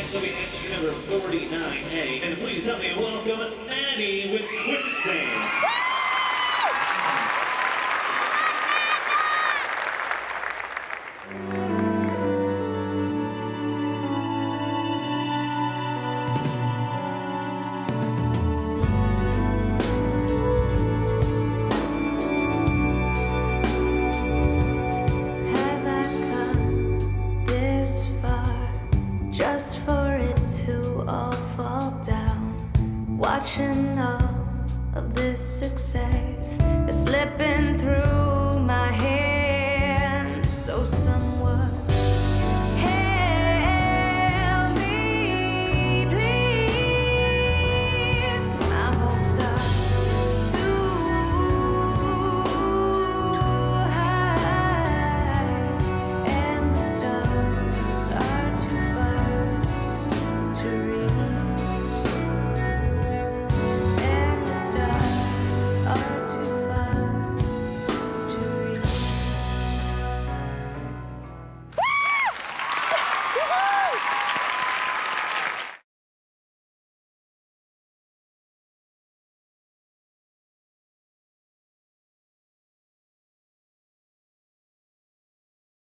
subbing entry number 49A. And please help me welcome Maddie with Quicksand. Just for it to all fall down, watching all of this success is slipping through my hands. So someone